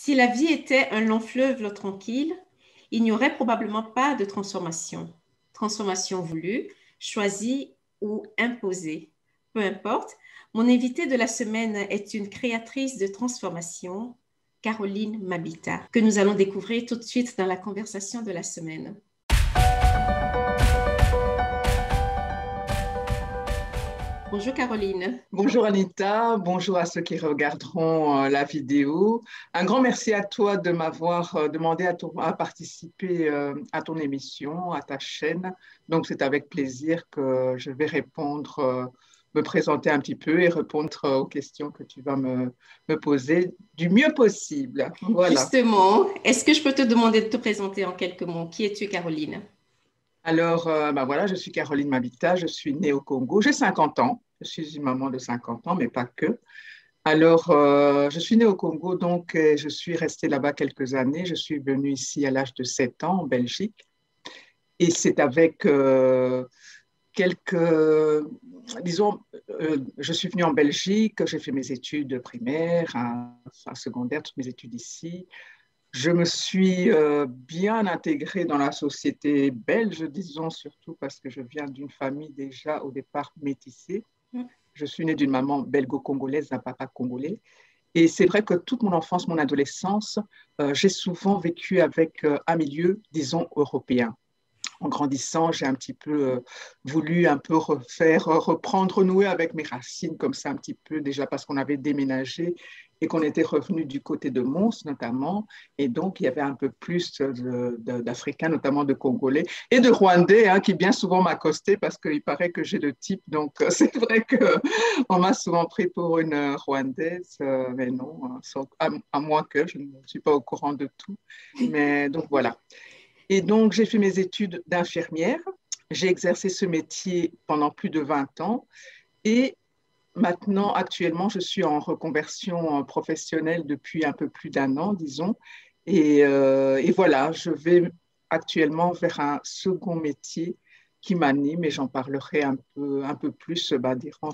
Si la vie était un long fleuve tranquille, il n'y aurait probablement pas de transformation. Transformation voulue, choisie ou imposée. Peu importe, mon invitée de la semaine est une créatrice de transformation, Caroline Mabita, que nous allons découvrir tout de suite dans la conversation de la semaine. Bonjour Caroline. Bonjour Anita, bonjour à ceux qui regarderont la vidéo. Un grand merci à toi de m'avoir demandé à participer à ton émission, à ta chaîne. Donc c'est avec plaisir que je vais répondre, me présenter un petit peu et répondre aux questions que tu vas me poser du mieux possible. Voilà. Justement, est-ce que je peux te demander de te présenter en quelques mots? Qui es-tu Caroline? Alors, voilà, je suis Caroline Mabita, je suis née au Congo, j'ai 50 ans, je suis une maman de 50 ans, mais pas que. Alors, je suis née au Congo, donc je suis restée là-bas quelques années. Je suis venue ici à l'âge de 7 ans en Belgique. Et c'est avec disons, je suis venue en Belgique, j'ai fait mes études primaires, un secondaire, toutes mes études ici. Je me suis bien intégrée dans la société belge, disons, surtout parce que je viens d'une famille déjà au départ métissée. Je suis née d'une maman belgo-congolaise, d'un papa congolais. Et c'est vrai que toute mon enfance, mon adolescence, j'ai souvent vécu avec un milieu, disons, européen. En grandissant, j'ai un petit peu voulu un peu reprendre, renouer avec mes racines comme ça un petit peu, déjà parce qu'on avait déménagé et qu'on était revenu du côté de Mons notamment. Et donc, il y avait un peu plus d'Africains, notamment de Congolais et de Rwandais, hein, qui bien souvent m'accostaient parce qu'il paraît que j'ai le type. Donc, c'est vrai qu'on m'a souvent pris pour une Rwandaise, mais non, à moins que je ne suis pas au courant de tout. Mais donc, voilà. Et donc, j'ai fait mes études d'infirmière. J'ai exercé ce métier pendant plus de 20 ans. Et maintenant, actuellement, je suis en reconversion professionnelle depuis un peu plus d'un an, disons. Et voilà, je vais actuellement vers un second métier qui m'anime et j'en parlerai un peu plus durant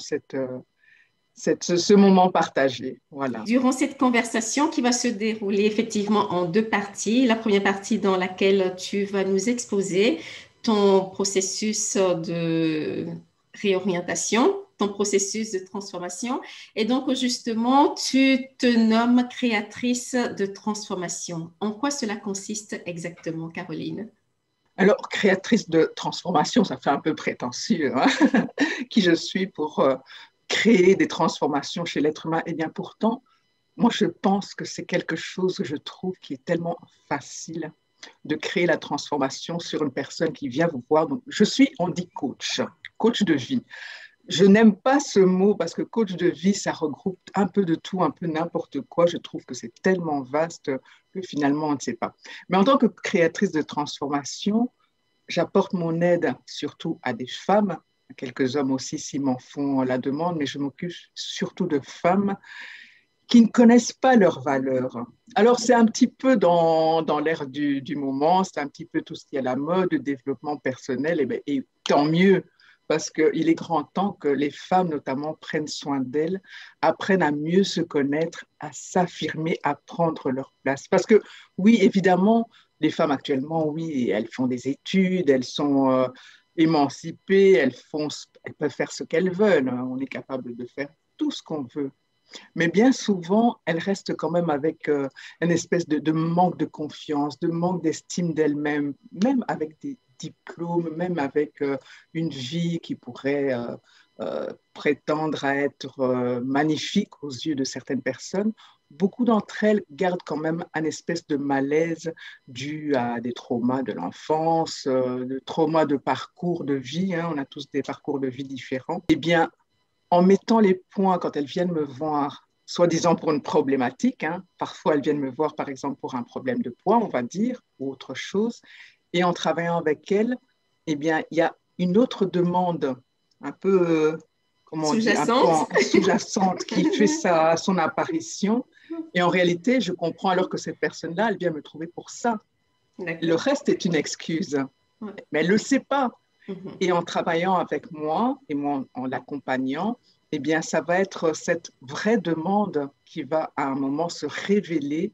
ce moment partagé. Voilà. Durant cette conversation qui va se dérouler effectivement en deux parties, la première partie dans laquelle tu vas nous exposer ton processus de réorientation, ton processus de transformation. Et donc, justement, tu te nommes créatrice de transformation. En quoi cela consiste exactement, Caroline? Alors, créatrice de transformation, ça fait un peu prétentieux, hein. Qui je suis pour créer des transformations chez l'être humain. Eh bien, pourtant, moi, je pense que c'est quelque chose que je trouve qui est tellement facile de créer la transformation sur une personne qui vient vous voir. Donc, on dit coach, coach de vie. Je n'aime pas ce mot parce que coach de vie, ça regroupe un peu de tout, un peu n'importe quoi. Je trouve que c'est tellement vaste que finalement, on ne sait pas. Mais en tant que créatrice de transformation, j'apporte mon aide surtout à des femmes, à quelques hommes aussi s'ils m'en font la demande, mais je m'occupe surtout de femmes qui ne connaissent pas leurs valeurs. Alors, c'est un petit peu dans l'air du moment, c'est un petit peu tout ce qui est à la mode, le développement personnel, et tant mieux, parce qu'il est grand temps que les femmes, notamment, prennent soin d'elles, apprennent à mieux se connaître, à s'affirmer, à prendre leur place. Parce que, oui, évidemment, les femmes actuellement, oui, elles font des études, elles sont émancipées, elles peuvent faire ce qu'elles veulent. On est capable de faire tout ce qu'on veut. Mais bien souvent, elles restent quand même avec une espèce de manque de confiance, de manque d'estime d'elles-mêmes, même avec des diplômes, même avec une vie qui pourrait prétendre à être magnifique aux yeux de certaines personnes. Beaucoup d'entre elles gardent quand même un espèce de malaise dû à des traumas de l'enfance, de traumas de parcours de vie, hein, on a tous des parcours de vie différents. Eh bien, en mettant les points quand elles viennent me voir, soi-disant pour une problématique, hein. Parfois elles viennent me voir par exemple pour un problème de poids, on va dire, ou autre chose, et en travaillant avec elles, eh bien, il y a une autre demande un peu, comment on dit, un peu Sous-jacente. sous-jacente qui fait son apparition. Et en réalité, je comprends alors que cette personne-là, elle vient me trouver pour ça. Le reste est une excuse, mais elle ne le sait pas. Et en travaillant avec moi et moi en l'accompagnant, eh bien, ça va être cette vraie demande qui va à un moment se révéler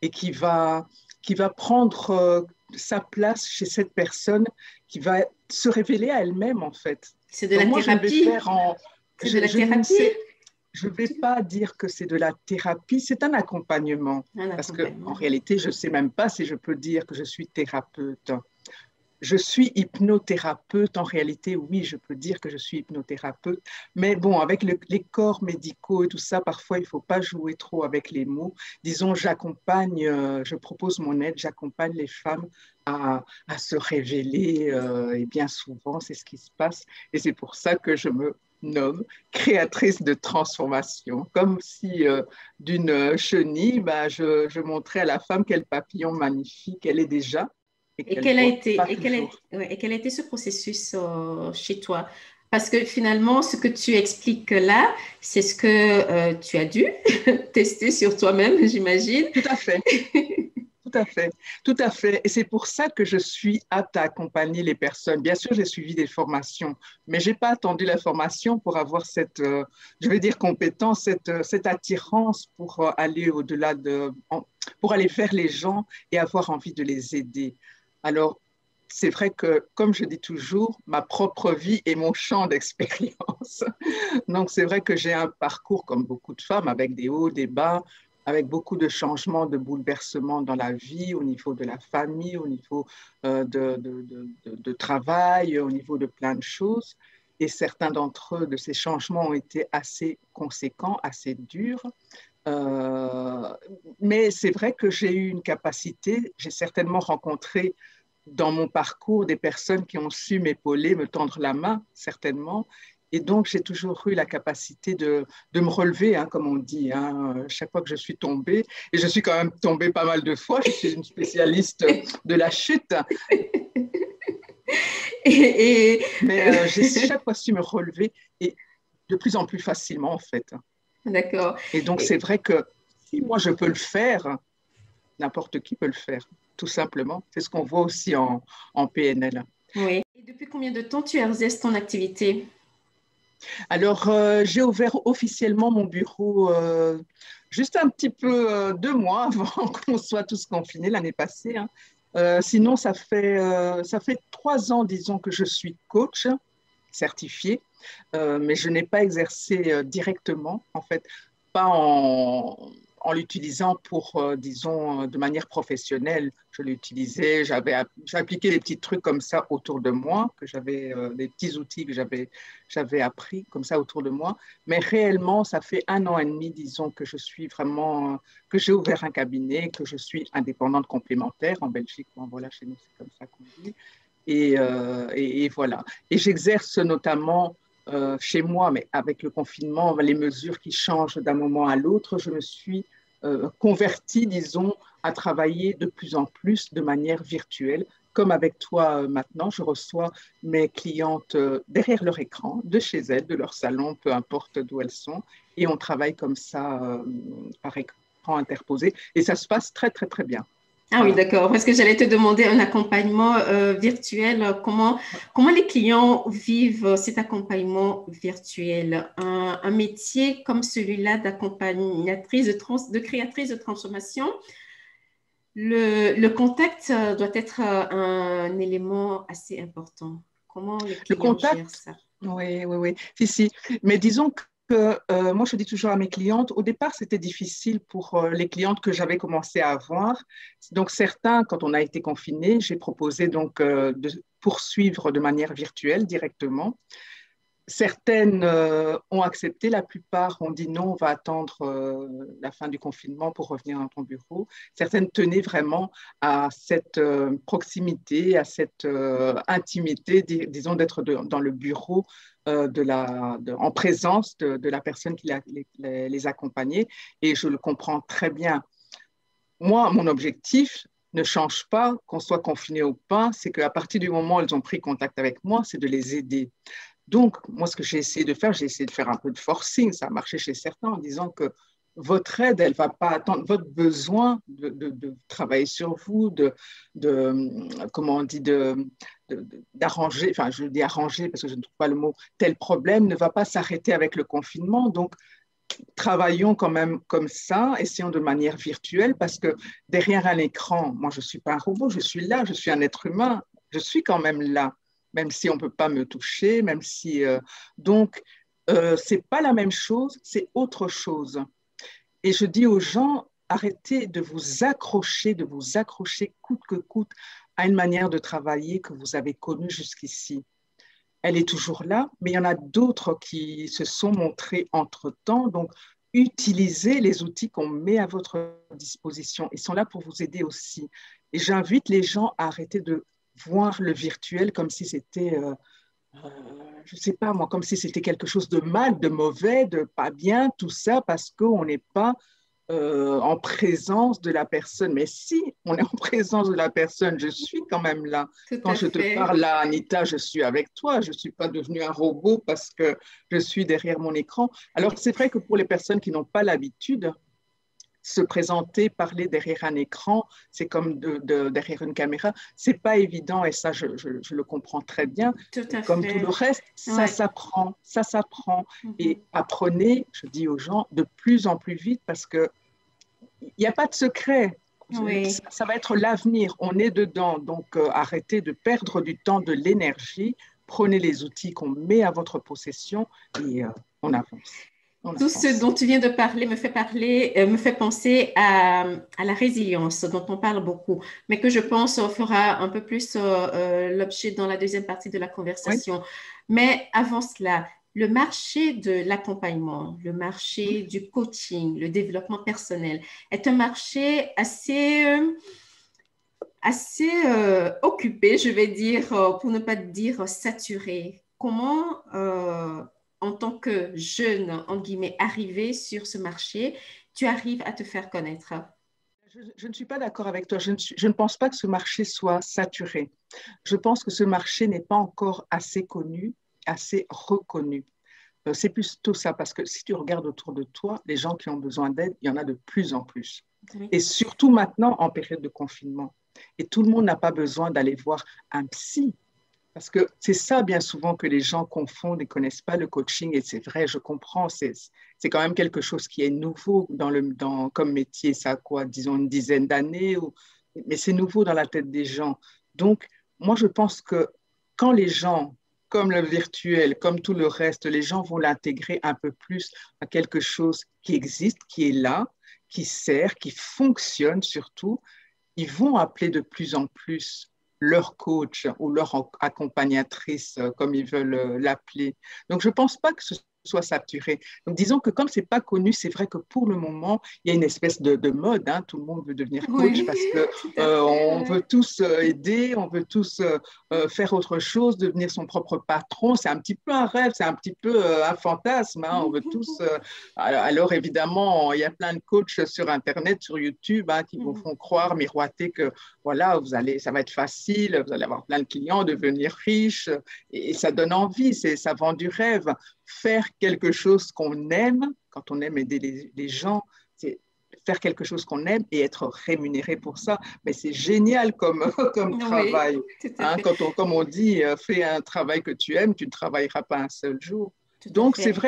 et qui va prendre sa place chez cette personne, qui va se révéler à elle-même, en fait. C'est de la Donc, moi, thérapie. C'est de la thérapie. je ne vais pas dire que c'est de la thérapie, c'est un accompagnement. Un Parce qu'en accompagnement. réalité, je ne sais même pas si je peux dire que je suis thérapeute. Je suis hypnothérapeute. En réalité, oui, je peux dire que je suis hypnothérapeute. Mais bon, avec les corps médicaux et tout ça, parfois, il ne faut pas jouer trop avec les mots. Disons, j'accompagne, je propose mon aide, j'accompagne les femmes à se révéler. Et bien souvent, c'est ce qui se passe. Et c'est pour ça que je me nomme créatrice de transformation. Comme si d'une chenille, bah, je montrais à la femme quel papillon magnifique elle est déjà et Et qu'elle ne voit pas toujours. ouais, et quel a été ce processus chez toi? Parce que finalement, ce que tu expliques là, c'est ce que tu as dû tester sur toi-même, j'imagine. Tout à fait, tout à fait, tout à fait. Et c'est pour ça que je suis apte à accompagner les personnes. Bien sûr, j'ai suivi des formations, mais je n'ai pas attendu la formation pour avoir cette, je vais dire, compétence, cette attirance pour aller au-delà pour aller vers les gens et avoir envie de les aider. Alors, c'est vrai que, comme je dis toujours, ma propre vie est mon champ d'expérience. Donc, c'est vrai que j'ai un parcours comme beaucoup de femmes avec des hauts, des bas, avec beaucoup de changements, de bouleversements dans la vie, au niveau de la famille, au niveau de travail, au niveau de plein de choses. Et certains d'entre eux, de ces changements, ont été assez conséquents, assez durs. Euh, mais c'est vrai que j'ai eu une capacité, j'ai certainement rencontré dans mon parcours des personnes qui ont su m'épauler, me tendre la main, certainement. Et donc, j'ai toujours eu la capacité de me relever, hein, comme on dit, hein, chaque fois que je suis tombée. Et je suis quand même tombée pas mal de fois. Je suis une spécialiste de la chute. Et, Mais j'ai chaque fois su me relever et de plus en plus facilement, en fait. d'accord. Et donc, c'est Et- vrai que si moi, je peux le faire, n'importe qui peut le faire, tout simplement. C'est ce qu'on voit aussi en PNL. oui. Et depuis combien de temps tu exerces ton activité? Alors, j'ai ouvert officiellement mon bureau juste un petit peu 2 mois avant qu'on soit tous confinés l'année passée, hein. Sinon, ça fait 3 ans, disons, que je suis coach certifié, mais je n'ai pas exercé directement, en fait, pas en l'utilisant pour, disons, de manière professionnelle. Je l'utilisais, j'ai appliqué des petits trucs comme ça autour de moi, des petits outils que j'avais appris comme ça autour de moi. Mais réellement, ça fait 1 an et demi, disons, que je suis vraiment, que j'ai ouvert un cabinet, que je suis indépendante complémentaire en Belgique. Bon, voilà, chez nous, c'est comme ça qu'on dit. Et voilà. Et j'exerce notamment chez moi, mais avec le confinement, les mesures qui changent d'un moment à l'autre, je me suis convertie, disons, à travailler de plus en plus de manière virtuelle. Comme avec toi maintenant, je reçois mes clientes derrière leur écran, de chez elles, de leur salon, peu importe d'où elles sont, et on travaille comme ça par écran interposé, et ça se passe très, très, très bien. Ah oui, Voilà. d'accord. Parce que j'allais te demander un accompagnement virtuel. Comment les clients vivent cet accompagnement virtuel? Un métier comme celui-là d'accompagnatrice, de créatrice de transformation, le contact doit être un élément assez important. Comment les Le clients gèrent contact, ça? oui, oui, oui. Si, si. Mais disons que moi, je dis toujours à mes clientes, au départ, c'était difficile pour les clientes que j'avais commencé à avoir. Donc, certains, quand on a été confinés, j'ai proposé donc de poursuivre de manière virtuelle directement. Certaines ont accepté, la plupart ont dit non, on va attendre la fin du confinement pour revenir dans ton bureau. Certaines tenaient vraiment à cette proximité, à cette intimité, disons, d'être dans le bureau en présence de la personne qui les accompagnait. Et je le comprends très bien. Moi, mon objectif ne change pas, qu'on soit confiné ou pas, c'est qu'à partir du moment où elles ont pris contact avec moi, c'est de les aider. Donc, moi, ce que j'ai essayé de faire un peu de forcing, ça a marché chez certains en disant que votre aide, elle ne va pas attendre votre besoin de travailler sur vous, comment on dit, d'arranger, enfin, je dis arranger parce que je ne trouve pas le mot, tel problème ne va pas s'arrêter avec le confinement. Donc, travaillons quand même comme ça, essayons de manière virtuelle, parce que derrière un écran, moi, je ne suis pas un robot, je suis là, je suis un être humain, je suis quand même là, même si on ne peut pas me toucher, même si... donc, ce n'est pas la même chose, c'est autre chose. Et je dis aux gens, arrêtez de vous accrocher coûte que coûte à une manière de travailler que vous avez connue jusqu'ici. Elle est toujours là, mais il y en a d'autres qui se sont montrés entre-temps. Donc, utilisez les outils qu'on met à votre disposition. Ils sont là pour vous aider aussi. Et j'invite les gens à arrêter de voir le virtuel comme si c'était, je ne sais pas moi, comme si c'était quelque chose de mal, de mauvais, de pas bien, tout ça, parce qu'on n'est pas en présence de la personne. Mais si on est en présence de la personne, je suis quand même là. Tout Quand à je te fait. parle là, Anita, je suis avec toi. Je ne suis pas devenue un robot parce que je suis derrière mon écran. Alors, c'est vrai que pour les personnes qui n'ont pas l'habitude, se présenter, parler derrière un écran, c'est comme derrière une caméra. C'est pas évident et ça, je le comprends très bien. Tout Et à comme tout le fait. reste, ça Ouais. s'apprend, ça s'apprend. Mhm. Et apprenez, je dis aux gens, de plus en plus vite parce que il n'y a pas de secret. Oui. Ça va être l'avenir. On est dedans. Donc, arrêtez de perdre du temps, de l'énergie. Prenez les outils qu'on met à votre possession et on avance. On Tout ce avance. dont tu viens de parler, me fait penser à la résilience, dont on parle beaucoup, mais que je pense fera un peu plus l'objet dans la deuxième partie de la Oui. conversation. Mais avant cela, le marché de l'accompagnement, le marché du coaching, le développement personnel est un marché assez occupé, je vais dire, pour ne pas dire saturé. Comment, en tant que jeune, en guillemets, arrivé sur ce marché, tu arrives à te faire connaître? Je ne suis pas d'accord avec toi. Je ne pense pas que ce marché soit saturé. Je pense que ce marché n'est pas encore assez connu, assez reconnu. C'est plutôt ça, parce que si tu regardes autour de toi, les gens qui ont besoin d'aide, il y en a de plus en plus. Oui. Et surtout maintenant, en période de confinement. Et tout le monde n'a pas besoin d'aller voir un psy. Parce que c'est ça, bien souvent, que les gens confondent et ne connaissent pas le coaching. Et c'est vrai, je comprends, c'est quand même quelque chose qui est nouveau comme métier. Ça a quoi, disons, une dizaine d'années, mais c'est nouveau dans la tête des gens. Donc, moi, je pense que quand les gens, comme le virtuel, comme tout le reste, les gens vont l'intégrer un peu plus à quelque chose qui existe, qui est là, qui sert, qui fonctionne surtout, ils vont appeler de plus en plus leur coach ou leur accompagnatrice, comme ils veulent l'appeler. Donc, je ne pense pas que ce soit saturé. Donc, disons que comme ce n'est pas connu, c'est vrai que pour le moment, il y a une espèce de mode. Hein, tout le monde veut devenir coach Oui, parce que tout à fait, on veut ouais. tous aider, on veut tous faire autre chose, devenir son propre patron. C'est un petit peu un rêve, c'est un petit peu un fantasme. Hein, on veut tous. Alors, évidemment, il y a plein de coachs sur Internet, sur YouTube, hein, qui vous font croire, miroiter que voilà, ça va être facile, vous allez avoir plein de clients, devenir riche, et ça donne envie, ça vend du rêve. Faire quelque chose qu'on aime, quand on aime aider les gens, c'est faire quelque chose qu'on aime et être rémunéré pour ça. Mais c'est génial comme, comme Oui, travail. tout à Hein, fait, comme on dit, fais un travail que tu aimes, tu ne travailleras pas un seul jour. tout à Donc, c'est fait. vrai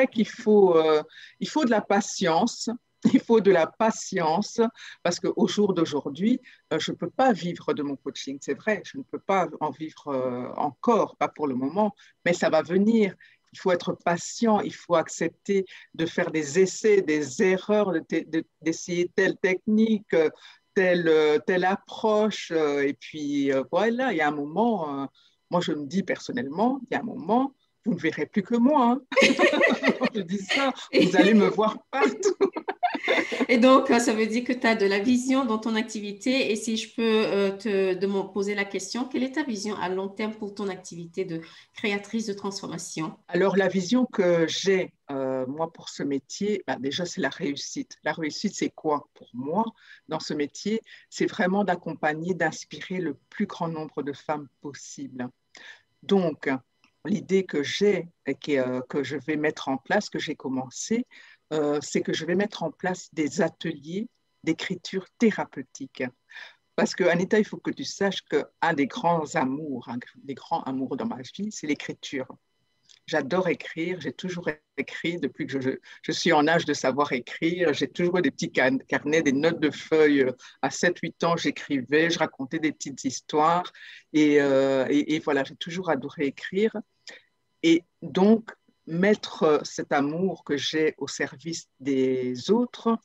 il faut de la patience. Il faut de la patience parce qu'au jour d'aujourd'hui, je ne peux pas vivre de mon coaching. C'est vrai, je ne peux pas en vivre encore, pas pour le moment, mais ça va venir. Il faut être patient, il faut accepter de faire des essais, des erreurs, d'essayer telle technique, telle approche. Et puis voilà, il y a un moment, moi je me dis personnellement, il y a un moment, vous ne verrez plus que moi. Hein. Je dis ça, vous allez me voir partout. Et donc, ça veut dire que tu as de la vision dans ton activité. Et si je peux te poser la question, quelle est ta vision à long terme pour ton activité de créatrice de transformation? Alors, la vision que j'ai, moi, pour ce métier, bah, déjà, c'est la réussite. La réussite, c'est quoi pour moi dans ce métier? C'est vraiment d'accompagner, d'inspirer le plus grand nombre de femmes possible. Donc, l'idée que j'ai et que je vais mettre en place, que j'ai commencé, c'est que je vais mettre en place des ateliers d'écriture thérapeutique. Parce que, Anita, il faut que tu saches qu'un des grands amours, un des grands amours dans ma vie, c'est l'écriture. J'adore écrire, j'ai toujours écrit depuis que je suis en âge de savoir écrire. J'ai toujours eu des petits carnets, des notes de feuilles. À 7, 8 ans, j'écrivais, je racontais des petites histoires. Et voilà, j'ai toujours adoré écrire. Et donc, mettre cet amour que j'ai au service des autres,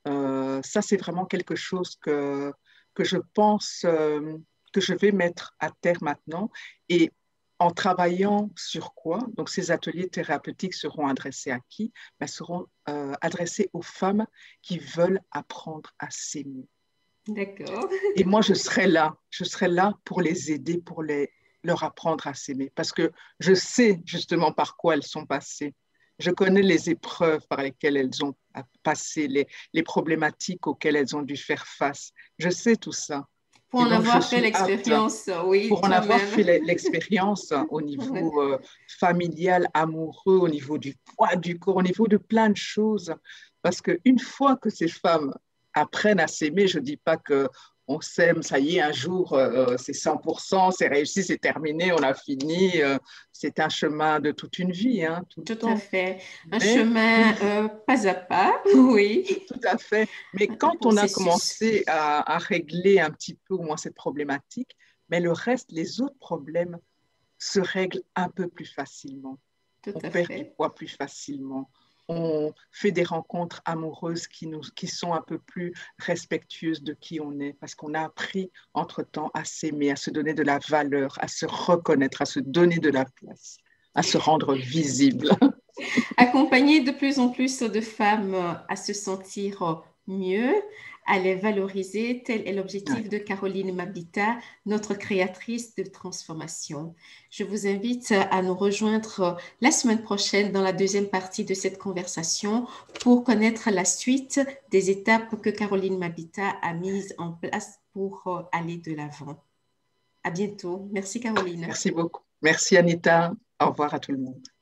ça, c'est vraiment quelque chose que je pense que je vais mettre à terre maintenant. Et en travaillant sur quoi? Donc, ces ateliers thérapeutiques seront adressés à qui? Ben, seront adressés aux femmes qui veulent apprendre à s'aimer. D'accord. Et moi, je serai là pour les aider, leur apprendre à s'aimer, parce que je sais justement par quoi elles sont passées. Je connais les épreuves par lesquelles elles ont passé, les problématiques auxquelles elles ont dû faire face. Je sais tout ça. Pour Et en donc, je avoir fait suis apte l'expérience, oui, pour en avoir toi-même. fait l'expérience au Ouais. niveau familial, amoureux, au niveau du poids du corps, au niveau de plein de choses. Parce qu'une fois que ces femmes apprennent à s'aimer, je ne dis pas que on s'aime, ça y est, un jour, c'est 100%, c'est réussi, c'est terminé, on a fini. C'est un chemin de toute une vie, hein, tout le Tout à temps. fait. Un Mais chemin une pas à pas, oui. Tout à fait. Mais Un quand on a processus. commencé à régler un petit peu au moins cette problématique, mais le reste, les autres problèmes se règlent un peu plus facilement. Tout On à perd du fait. poids plus facilement. On fait des rencontres amoureuses qui sont un peu plus respectueuses de qui on est, parce qu'on a appris entre-temps à s'aimer, à se donner de la valeur, à se reconnaître, à se donner de la place, à se rendre visible. Accompagner de plus en plus de femmes à se sentir mieux, à les valoriser, tel est Ouais. l'objectif de Caroline Mabita, notre créatrice de transformation. Je vous invite à nous rejoindre la semaine prochaine dans la deuxième partie de cette conversation pour connaître la suite des étapes que Caroline Mabita a mises en place pour aller de l'avant. À bientôt. Merci Caroline. Merci beaucoup. Merci Anita. Au revoir à tout le monde.